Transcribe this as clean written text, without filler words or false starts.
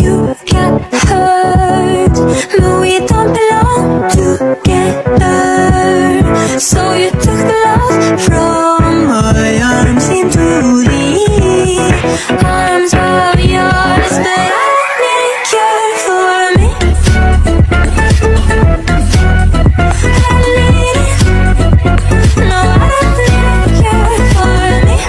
you get hurt, but we don't belong together. So you took the love from my arms into the